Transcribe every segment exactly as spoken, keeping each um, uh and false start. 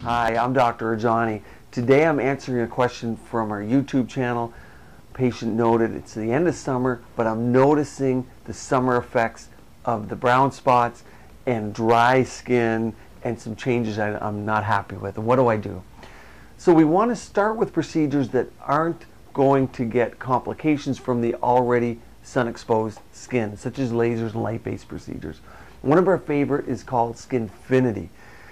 Hi, I'm Doctor Rajani. Today I'm answering a question from our YouTube channel. Patient noted it's the end of summer, but I'm noticing the summer effects of the brown spots and dry skin and some changes I, I'm not happy with. And what do I do? So we want to start with procedures that aren't going to get complications from the already sun-exposed skin, such as lasers and light-based procedures. One of our favorite is called Skinfinity.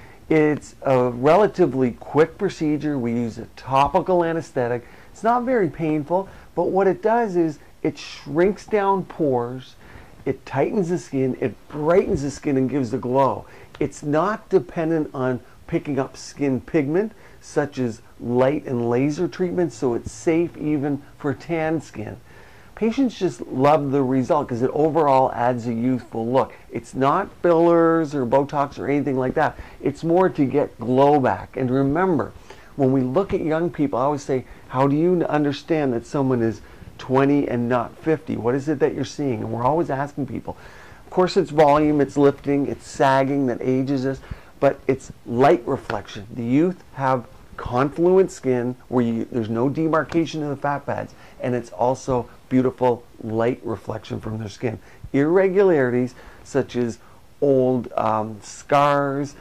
It's a relatively quick procedure. We use a topical anesthetic. It's not very painful, but what it does is it shrinks down pores, it tightens the skin, it brightens the skin and gives a glow. It's not dependent on picking up skin pigment, such as light and laser treatments, so it's safe even for tan skin. Patients just love the result because it overall adds a youthful look. It's not fillers or Botox or anything like that. It's more to get glow back. And remember, when we look at young people, I always say, how do you understand that someone is twenty and not fifty? What is it that you're seeing? And we're always asking people. Of course, it's volume, it's lifting, it's sagging that ages us, but it's light reflection. The youth have confluent skin where you, there's no demarcation in the fat pads, and it's also beautiful light reflection from their skin. Irregularities such as old um, scars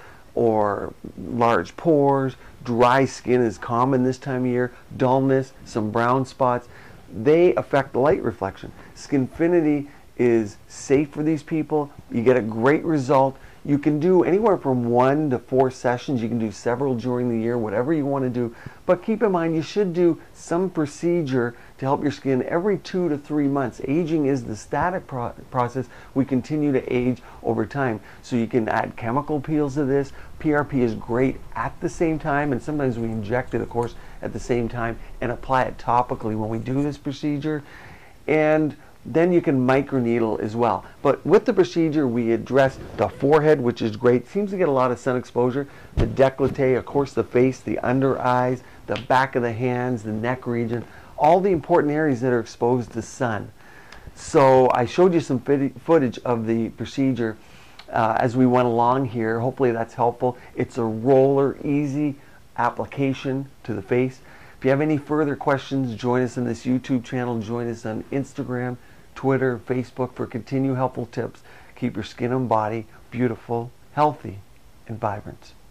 or large pores, dry skin is common this time of year, dullness, some brown spots, they affect the light reflection. Skinfinity is safe for these people. You get a great result. You can do anywhere from one to four sessions. You can do several during the year, whatever you want to do. But keep in mind, you should do some procedure to help your skin every two to three months. Aging is the static pro process. We continue to age over time. So you can add chemical peels to this. P R P is great at the same time, and sometimes we inject it, of course, at the same time and apply it topically when we do this procedure. And then you can microneedle as well. But with the procedure, we address the forehead, which is great. Seems to get a lot of sun exposure. The décolleté, of course, the face, the under eyes, the back of the hands, the neck region, all the important areas that are exposed to sun. So I showed you some footage of the procedure uh, as we went along here. Hopefully that's helpful. It's a roller, easy application to the face. If you have any further questions, join us on this YouTube channel. Join us on Instagram, Twitter, Facebook for continued helpful tips. Keep your skin and body beautiful, healthy, and vibrant.